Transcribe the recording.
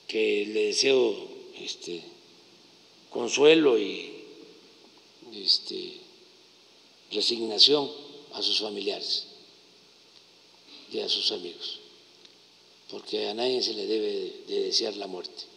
que le deseo consuelo y resignación a sus familiares y a sus amigos, porque a nadie se le debe de desear la muerte.